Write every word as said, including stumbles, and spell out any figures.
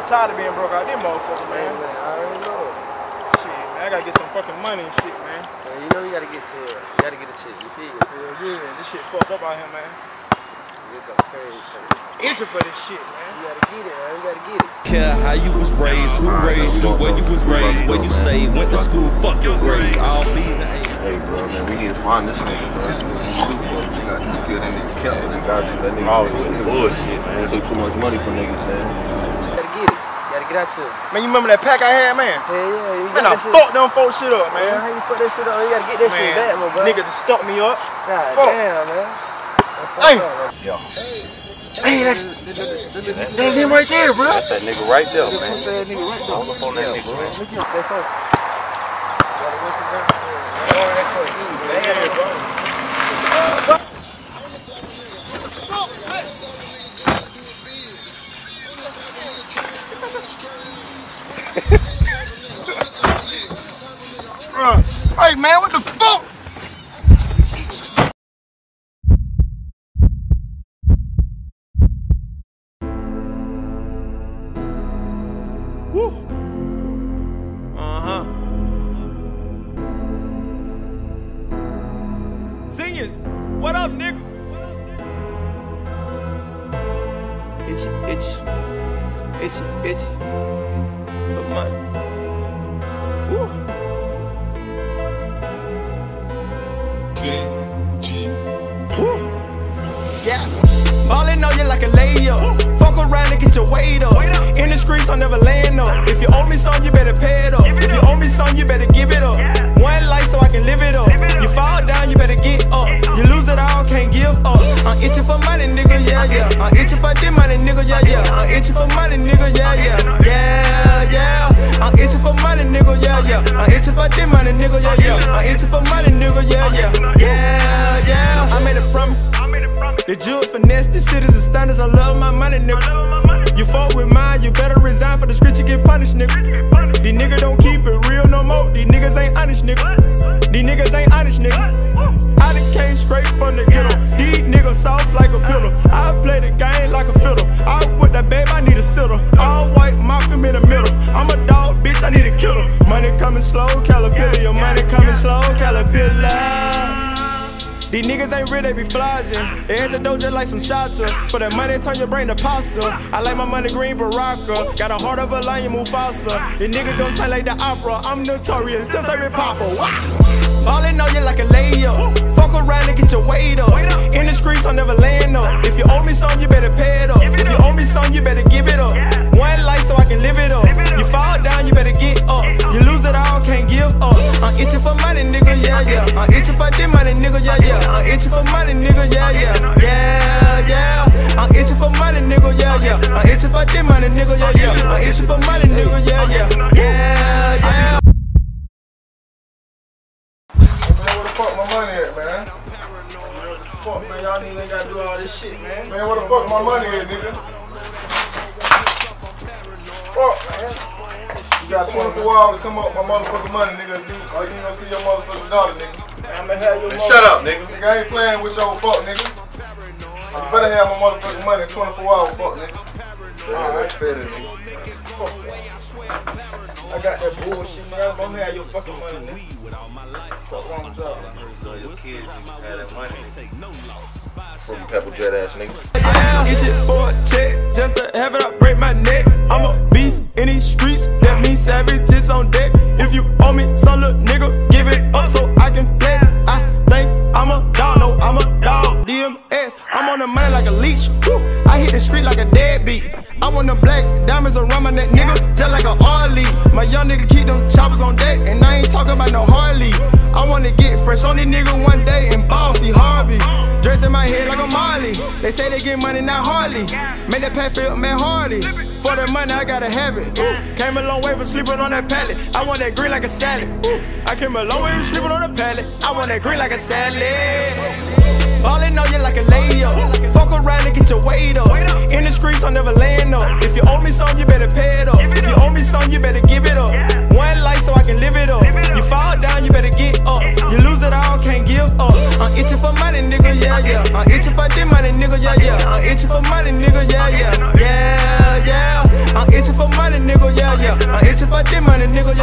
I'm tired of being broke out this motherfucker, man. Hey, man, I already know. Shit, man, I gotta get some fucking money and shit, man. Man, you know you gotta get to it. You gotta get a chick, you feel me? Yeah, yeah, this shit fucked up out here, man. You go crazy. Itching for this shit, man. You gotta get it, man. You gotta get it. Care how you was raised, who raised you, where you was raised, where you stayed, went to school, fuck your grades, all B's and A's. Hey, bro, man, we need to find this nigga, bro. We got to kill that nigga's kept. They got you. That nigga always bullshit, man. Took too much money from niggas, man. You gotta get it. You gotta get out to it. Man, you remember that pack I had, man? Hell yeah, you Man, got I that shit. fucked them folks shit up, Man, man. how you put that shit on? You gotta get that Man, shit back, my boy. niggas just stuck me up. God Fuck. damn, man. Hey. Yo. Hey, that's, that's him right there, bro. That's that nigga right there, man. That's that nigga right there. Hold up on that nigga, man. That's all. Hey, man, what the fuck? Woo. Uh-huh. Seniors, what up, nigga? Itchy, itchy, itchy, itchy. But money. Woo. Woo. Yeah. Ballin' on you like a layup. Fuck around and get your weight up. In the streets, I'll never land up. If you owe me some, you better pay it up. If you owe me some, you better give it up. One life so I can live it up. You fall down, you better get up. You lose it all, can't give up. I'm itching for money, nigga, yeah, yeah. I'm itching for this money, nigga, yeah, yeah. I'm itching for money, nigga, yeah, yeah. Yeah, yeah. I'm itching for money, nigga, yeah, yeah. I'm itching for this money, nigga, yeah, yeah. I'm itching for money, nigga, yeah, yeah. Yeah, yeah. I made a promise. The jewel finesse, this shit is a standards. I love my money, nigga. You fuck with mine, you better resign for the street, you get punished, nigga. These niggas don't keep it real no more. These niggas ain't honest, nigga. These niggas ain't honest, nigga. I done came straight from the ghetto. These niggas soft like a pillow. I play the game like a fiddle. I with that babe, I need a sitter. All white, Malcolm in the middle. I'm a dog, bitch, I need a killer. Money coming slow, Caterpillar. Your money coming slow, Caterpillar. These niggas ain't real, they be flogging. They antidote just like some shotter. For that money, turn your brain to pasta. I like my money green Baraka. Got a heart of a lion, Mufasa. These niggas don't sound like the opera. I'm notorious, still say me Papa. Ballin' on you like a layup. Fuck around and get your weight up. In the streets, I'll never land up. If you owe me some, you better pay it up. If you owe me some, you better give it up. One life so I can live it up. You fall down, you better get up. You lose it all, can't give up. I'm itching for money, nigga, yeah, yeah. I'm itching for this money, nigga, yeah, yeah. I'm itching for money, nigga, yeah, yeah. Yeah, yeah. I'm itching for money, nigga, yeah, yeah. I'm itching for this money, nigga, yeah, yeah. I'm itching for money, nigga, yeah, yeah. Yeah, yeah. Where the fuck my money at, man? Fuck, man, y'all niggas ain't gotta do all this shit, man. Man, where the fuck my money at, nigga? Fuck, man. You got twenty-four hours to come up with my motherfucking money, nigga. You, or you ain't gonna see your motherfucking daughter, nigga. I'ma have your Man, shut up, nigga. Nigga, I ain't playing with your fuck, nigga. You better have my motherfucking money in twenty-four hours, fuck, nigga. Alright, better, nigga. Fuck that. I got that bullshit, man. I'm gonna have your fucking money, nigga. Fuck wrong with y'all? So your kids had that money from Pepper Jet ass nigga. Yeah, itch it for a check, just to have it up, break my neck. I'm a beast in these streets, that means savages on deck. If you owe me some little nigga, give it up so I can flex. I think I'm a dog, no, I'm a dog. D M X, I'm on the money like a leech. Woo. I hit the street like a deadbeat. I want the black diamonds around my neck, nigga, just like a Harley. My young nigga keep them choppers on deck, and I ain't talking about no Harley. I wanna get fresh on these niggas one day and bossy Harvey. Dress in my head like a Marley. They say they get money, not Harley. Make that pat feel man Harley. For the money, I gotta have it. Ooh. Came a long way from sleeping on that pallet. I want that green like a salad. Ooh. I came a long way from sleeping on a pallet. I want that green like a salad. Ballin' on you like a layup. Fuck around and get your weight up. In the streets, I'll never land up. If you owe me some, you better pay it up. If you owe me some, you better give it up. One life so I can live it up. You fall down, you better get up. You lose it all, can't give up. I'm itching for money, nigga, yeah, yeah. I'm itching for this money, nigga, yeah, yeah. I'm itching for money, nigga, yeah, yeah. Yeah, yeah. I'm itching for money. money, nigga,